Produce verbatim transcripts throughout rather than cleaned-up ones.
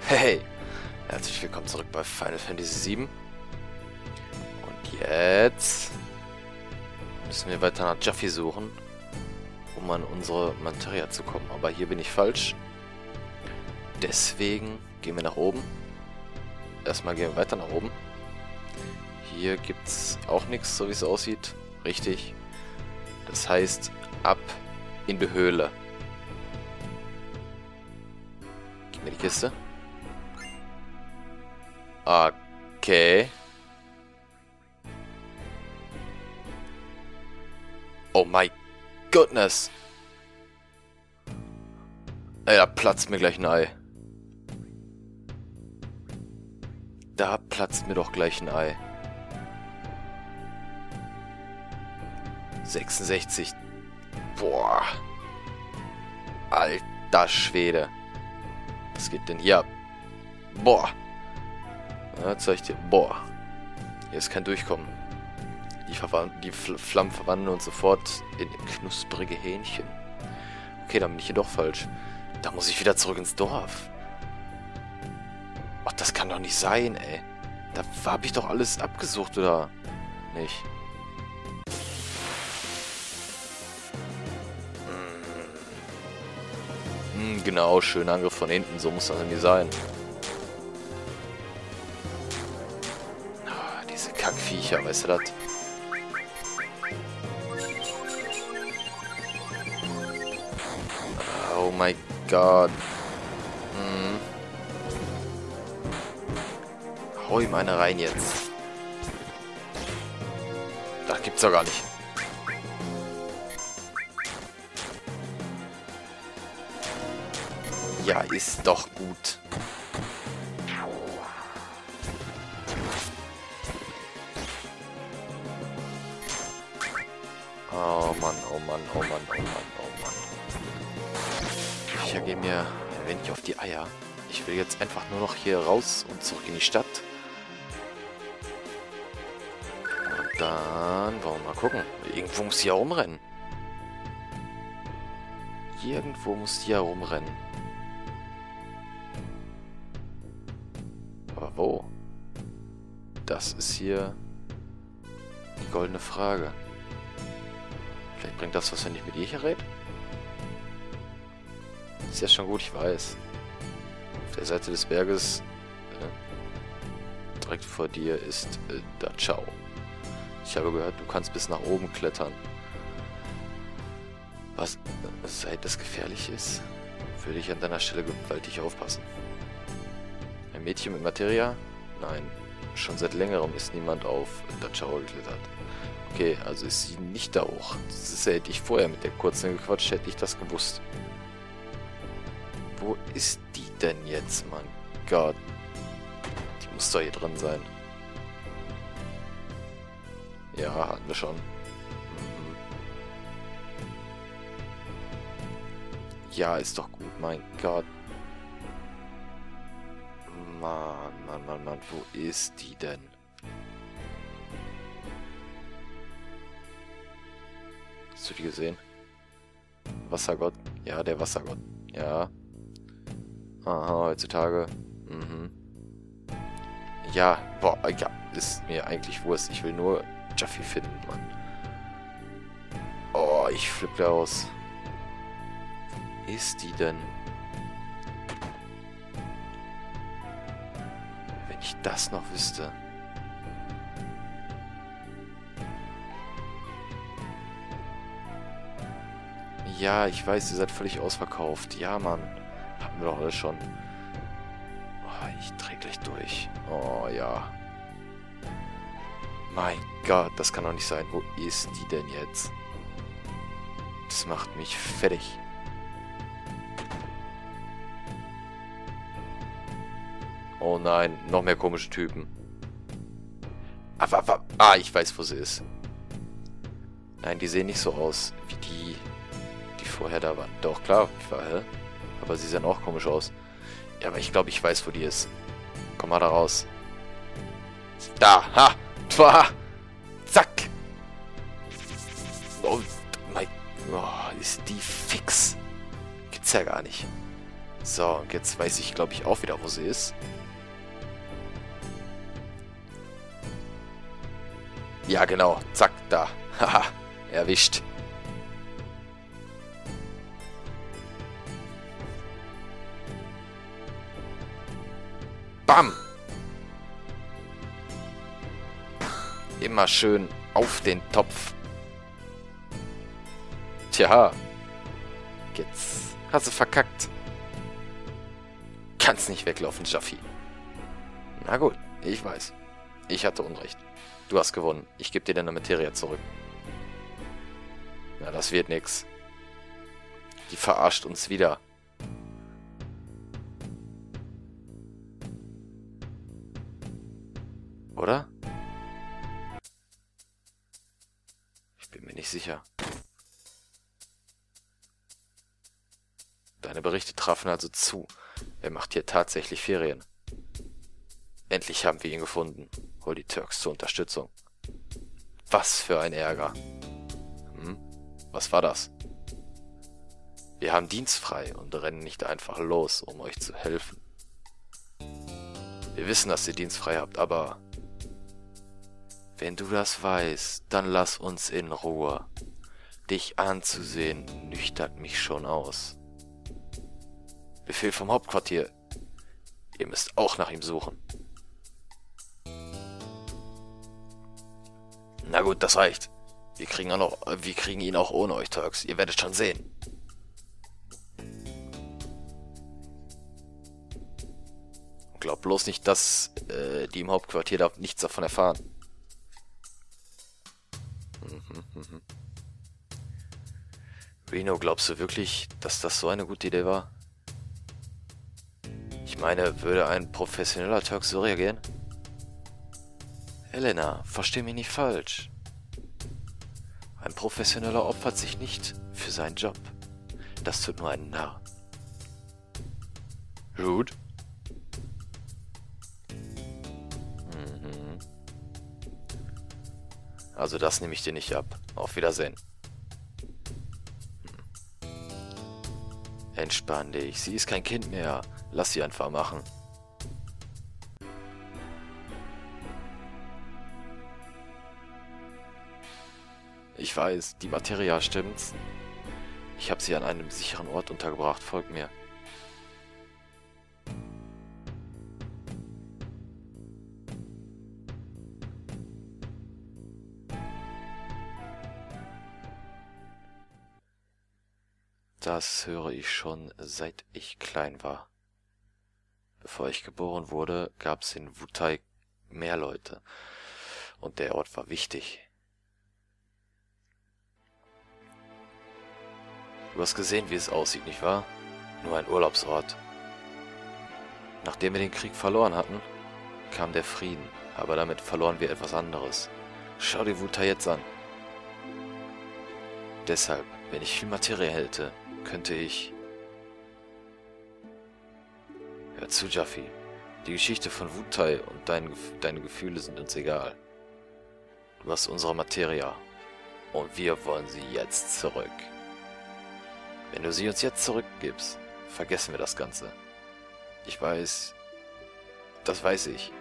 Hey, herzlich willkommen zurück bei Final Fantasy sieben. Und jetzt müssen wir weiter nach Jaffi suchen, um an unsere Materia zu kommen. Aber hier bin ich falsch. Deswegen gehen wir nach oben. Erstmal gehen wir weiter nach oben. Hier gibt es auch nichts, so wie es aussieht. Richtig. Das heißt, ab in die Höhle. Gib mir die Kiste. Okay. Oh my goodness. Ey, da platzt mir gleich ein Ei. Da platzt mir doch gleich ein Ei. sechsundsechzig. Boah. Alter Schwede. Was geht denn hier ab? Boah. Ja, zeig ich dir. Boah. Hier ist kein Durchkommen. Die, Verwan die Fl Flammen verwandeln uns sofort in knusprige Hähnchen. Okay, dann bin ich hier doch falsch. Da muss ich wieder zurück ins Dorf. Ach, das kann doch nicht sein, ey. Da habe ich doch alles abgesucht, oder nicht? Hm, genau, schöner Angriff von hinten. So muss das nämlich sein. Ah, diese Kackviecher, weißt du das? Oh mein Gott. Hm. Hau ihm eine rein jetzt. Das gibt's doch gar nicht. Ja, ist doch gut. Oh Mann, oh Mann, oh Mann, oh Mann, oh Mann. Ich gehe mir ein wenig auf die Eier. Ich will jetzt einfach nur noch hier raus und zurück in die Stadt. Und dann wollen wir mal gucken. Irgendwo muss die ja rumrennen. Irgendwo muss die ja rumrennen. Aber wo? Das ist hier die goldene Frage. Vielleicht bringt das was, wenn ich mit ihr hier rede? Ist ja schon gut, ich weiß. Auf der Seite des Berges, äh, direkt vor dir, ist äh, Dachau. Ich habe gehört, du kannst bis nach oben klettern. Was, äh, seit das gefährlich ist, würde ich an deiner Stelle gewaltig aufpassen. Ein Mädchen mit Materia? Nein, schon seit längerem ist niemand auf Dachau geklettert. Okay, also ist sie nicht da hoch. Das ist, hätte ich vorher mit der kurzen gequatscht, hätte ich das gewusst. Wo ist die denn jetzt, mein Gott? Die muss doch hier drin sein. Ja, hatten wir schon. Mhm. Ja, ist doch gut, mein Gott. Mann, Mann, Mann, Mann, wo ist die denn? Hast du die gesehen? Wassergott? Ja, der Wassergott. Ja. Aha, heutzutage. Mhm. Ja, boah, ja, ist mir eigentlich Wurst. Ich will nur Jaffi finden, Mann. Oh, ich flippe aus. Wo ist die denn? Wenn ich das noch wüsste. Ja, ich weiß, ihr seid völlig ausverkauft. Ja, Mann. Hatten wir doch alles schon. Oh, ich dreh gleich durch. Oh, ja. Mein Gott, das kann doch nicht sein. Wo ist die denn jetzt? Das macht mich fertig. Oh nein, noch mehr komische Typen. Aber, aber, ah, ich weiß, wo sie ist. Nein, die sehen nicht so aus, wie die, die vorher da waren. Doch, klar, ich war, hä? Aber sie sehen auch komisch aus. Ja, aber ich glaube, ich weiß, wo die ist. Komm mal da raus. Da, ha! Twa! Zack! Oh, mein... Oh, ist die fix. Gibt's ja gar nicht. So, und jetzt weiß ich, glaube ich, auch wieder, wo sie ist. Ja, genau. Zack, da. Haha, erwischt. Bam! Immer schön auf den Topf. Tja. Jetzt hast du verkackt. Kannst nicht weglaufen, Jaffi. Na gut, ich weiß. Ich hatte Unrecht. Du hast gewonnen. Ich gebe dir deine Materie zurück. Na, das wird nix. Die verarscht uns wieder. Oder? Ich bin mir nicht sicher. Deine Berichte trafen also zu. Er macht hier tatsächlich Ferien. Endlich haben wir ihn gefunden. Hol die Turks zur Unterstützung. Was für ein Ärger. Hm? Was war das? Wir haben dienstfrei und rennen nicht einfach los, um euch zu helfen. Wir wissen, dass ihr dienstfrei habt, aber... Wenn du das weißt, dann lass uns in Ruhe. Dich anzusehen, nüchtert mich schon aus. Befehl vom Hauptquartier. Ihr müsst auch nach ihm suchen. Na gut, das reicht. Wir kriegen, auch noch, wir kriegen ihn auch ohne euch, Turks. Ihr werdet schon sehen. Glaubt bloß nicht, dass äh, die im Hauptquartier da nichts davon erfahren. Mhm, mhm. Reno, glaubst du wirklich, dass das so eine gute Idee war? Ich meine, würde ein professioneller Turk so reagieren? Elena, versteh mich nicht falsch. Ein Professioneller opfert sich nicht für seinen Job. Das tut nur einen Narr. Gut. Mhm. Also das nehme ich dir nicht ab. Auf Wiedersehen. Hm. Entspann dich. Sie ist kein Kind mehr. Lass sie einfach machen. Ich weiß, die Materia stimmt's. Ich habe sie an einem sicheren Ort untergebracht. Folgt mir. Das höre ich schon, seit ich klein war. Bevor ich geboren wurde, gab es in Wutai mehr Leute. Und der Ort war wichtig. Du hast gesehen, wie es aussieht, nicht wahr? Nur ein Urlaubsort. Nachdem wir den Krieg verloren hatten, kam der Frieden, aber damit verloren wir etwas anderes. Schau dir Wutai jetzt an. Deshalb, wenn ich viel Materie hätte, könnte ich... Hör zu, Jaffi. Die Geschichte von Wutai und dein, deine Gefühle sind uns egal. Du hast unsere Materia und wir wollen sie jetzt zurück. Wenn du sie uns jetzt zurückgibst, vergessen wir das Ganze. Ich weiß, das weiß ich.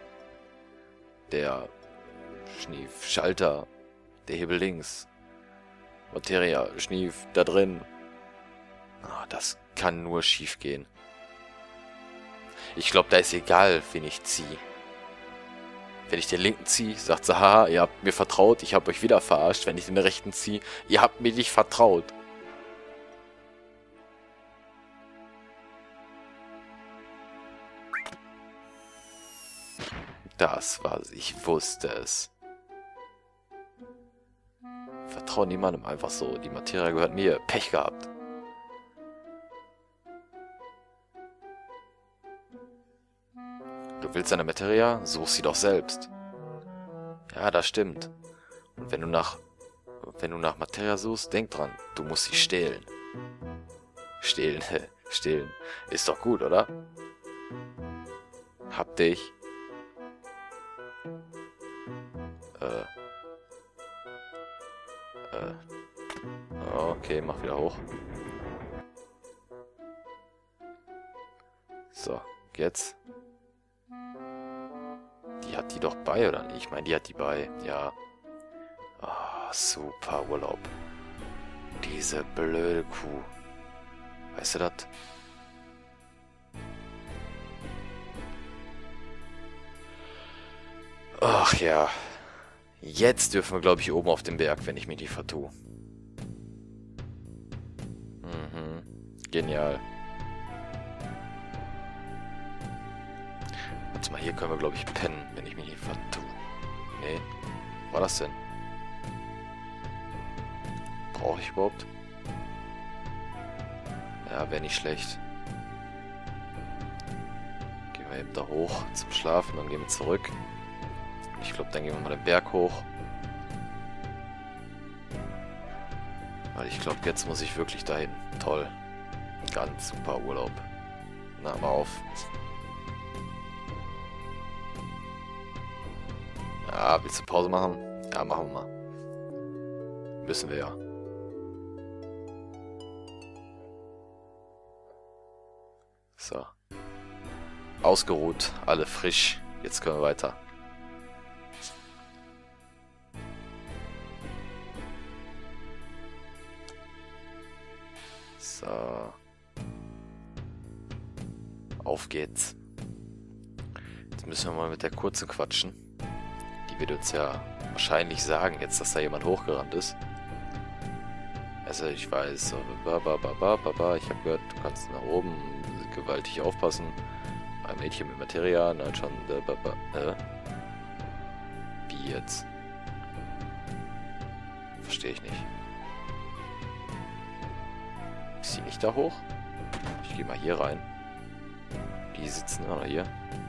Der Schnief, Schalter, der Hebel links, Materia, Schnief, da drin. Oh, das kann nur schief gehen. Ich glaube, da ist egal, wen ich ziehe. Wenn ich den linken ziehe, sagt sie, haha, ihr habt mir vertraut, ich habe euch wieder verarscht. Wenn ich den rechten ziehe, ihr habt mir nicht vertraut. Das war's, ich wusste es. Vertrau niemandem einfach so, die Materie gehört mir, Pech gehabt. Du willst eine Materia? Such sie doch selbst. Ja, das stimmt. Und wenn du nach, wenn du nach Materia suchst, denk dran, du musst sie stehlen. Stehlen, stehlen. Ist doch gut, oder? Hab dich. Äh. Äh. Okay, mach wieder hoch. Jetzt? Die hat die doch bei, oder nicht? Ich meine, die hat die bei. Ja. Ah, super Urlaub. Diese blöde Kuh. Weißt du das? Ach ja. Jetzt dürfen wir, glaube ich, oben auf den Berg, wenn ich mich nicht vertue. Mhm. Genial. Warte mal, hier können wir, glaube ich, pennen, wenn ich mich nicht vertue. Nee. Was war das denn? Brauche ich überhaupt? Ja, wäre nicht schlecht. Gehen wir eben da hoch zum Schlafen, dann gehen wir zurück. Ich glaube, dann gehen wir mal den Berg hoch. Weil ich glaube, jetzt muss ich wirklich dahin. Toll. Ganz super Urlaub. Na, mal auf. Ja, willst du Pause machen? Ja, machen wir mal. Müssen wir ja. So. Ausgeruht, alle frisch. Jetzt können wir weiter. So. Auf geht's. Jetzt müssen wir mal mit der kurzen quatschen. Die wird uns ja wahrscheinlich sagen, jetzt, dass da jemand hochgerannt ist. Also ich weiß, ba, ba, ba, ba, ba, ba. Ich habe gehört, du kannst nach oben gewaltig aufpassen. Ein Mädchen mit Materia, nein schon, ba, ba, ba. Äh? Wie jetzt? Verstehe ich nicht. Ist sie nicht da hoch? Ich gehe mal hier rein. Die sitzen immer noch hier.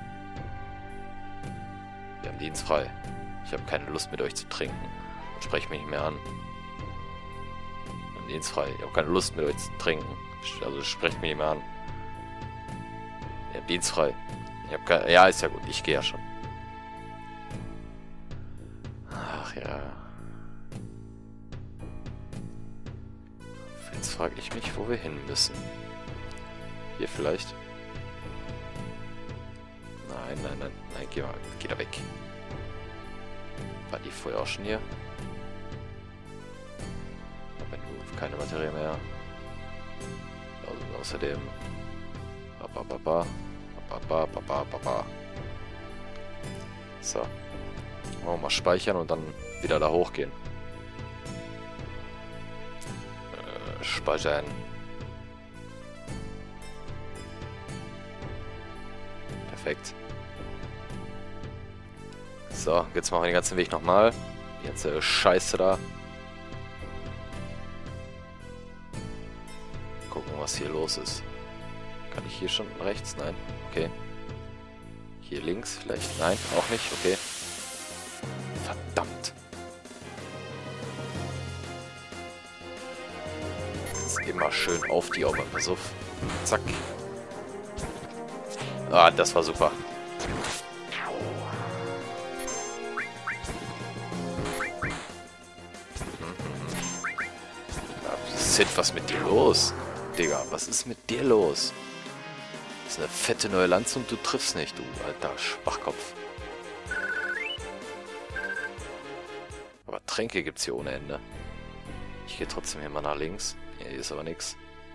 Wir haben Dienst frei. Ich habe keine Lust mit euch zu trinken. Sprecht mich nicht mehr an. Wir haben Dienst frei. Ich habe keine Lust mit euch zu trinken. Also sprecht mich nicht mehr an. Wir haben Dienst frei. Ich habe keine... Ja, ist ja gut. Ich gehe ja schon. Ach ja. Jetzt frage ich mich, wo wir hin müssen. Hier vielleicht? Nein, nein, nein, nein, geh mal, geh da weg. War die vorher auch schon hier? Aber du, keine Materie mehr. Also außerdem. Ba, ba, ba, ba, ba, ba, ba, ba, ba. So. Wollen wir mal speichern und dann wieder da hochgehen. Speichern. Perfekt. So, jetzt machen wir den ganzen Weg nochmal. Die ganze Scheiße da. Gucken, was hier los ist. Kann ich hier schon rechts? Nein. Okay. Hier links vielleicht? Nein, auch nicht. Okay. Verdammt. Immer schön auf die Augen. Pass auf. Zack. Ah, das war super. Sid, was mit dir los? Digga, was ist mit dir los? Das ist eine fette neue Lanze und du triffst nicht, du alter Schwachkopf. Aber Tränke gibt's hier ohne Ende. Ich gehe trotzdem hier mal nach links. Hier ist aber nichts.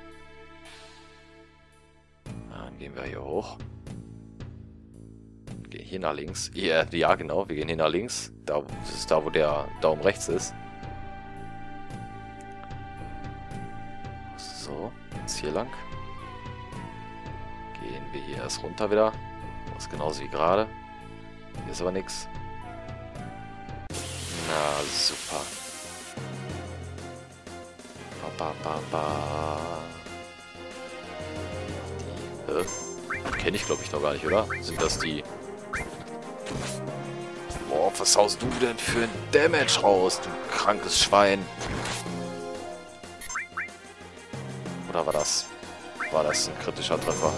Dann gehen wir hier hoch. Gehen hier nach links. Ja, ja, genau, wir gehen hier nach links. Da, das ist da, wo der Daumen rechts ist. So, jetzt hier lang. Gehen wir hier erst runter wieder. Das ist genauso wie gerade. Hier ist aber nichts. Na, super. Ba, ba, ba. Die, äh, kenne ich glaube ich noch gar nicht, oder? Sind das die... Boah, was haust du denn für ein Damage raus, du krankes Schwein? Oder war das... War das ein kritischer Treffer?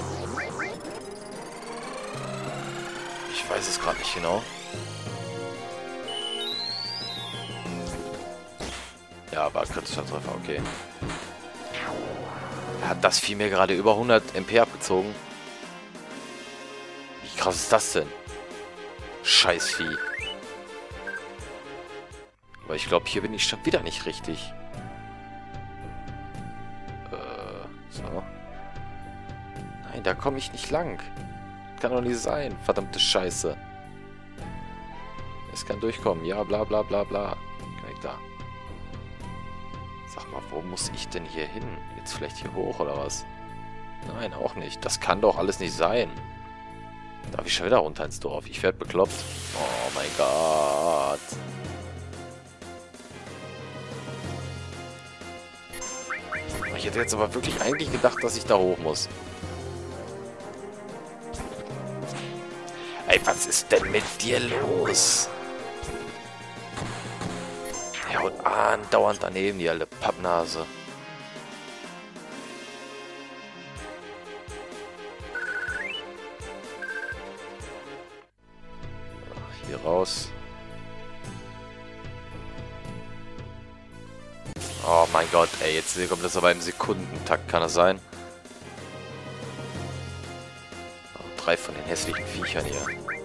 Ich weiß es gerade nicht genau. Ja, war ein kritischer Treffer, okay. Hat das Vieh mir gerade über hundert M P abgezogen? Wie krass ist das denn? Scheißvieh. Aber ich glaube, hier bin ich schon wieder nicht richtig. Äh, so. Nein, da komme ich nicht lang. Kann doch nicht sein. Verdammte Scheiße. Es kann durchkommen. Ja, bla bla bla bla. Kann ich da. Sag mal, wo muss ich denn hier hin? Jetzt vielleicht hier hoch oder was? Nein, auch nicht. Das kann doch alles nicht sein. Darf ich schon wieder runter ins Dorf? Ich werde bekloppt. Oh mein Gott. Ich hätte jetzt aber wirklich eigentlich gedacht, dass ich da hoch muss. Ey, was ist denn mit dir los? Ja, und andauernd daneben, die alte Pappnase. Hier raus. Oh mein Gott, ey, jetzt kommt das aber im Sekundentakt, kann das sein? Oh, drei von den hässlichen Viechern hier.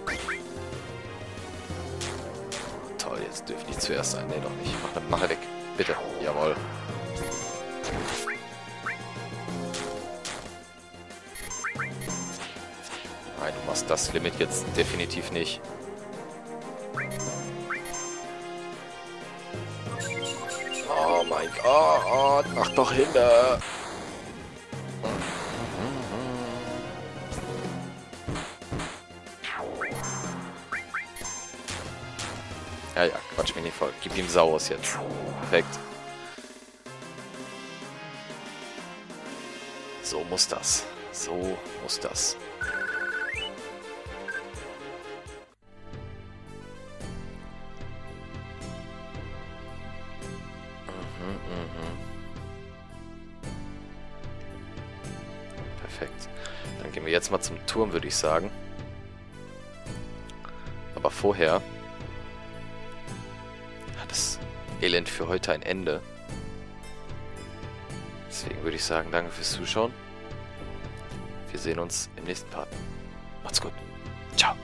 Oh, toll, jetzt dürfen die zuerst sein. Nee, doch nicht. Mach, mach weg. Bitte. Jawohl. Nein, du machst das Limit jetzt definitiv nicht. Oh mein Gott, mach doch hin. Ja, ja, quatsch mich nicht voll. Gib ihm Saurus jetzt. Perfekt. So muss das. So muss das. Perfekt. Dann gehen wir jetzt mal zum Turm, würde ich sagen. Aber vorher hat das Elend für heute ein Ende. Deswegen würde ich sagen, danke fürs Zuschauen. Wir sehen uns im nächsten Part. Macht's gut. Ciao.